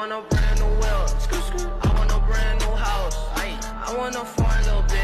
want a brand new wheel. I want a brand new house. I want a foreign little bitch.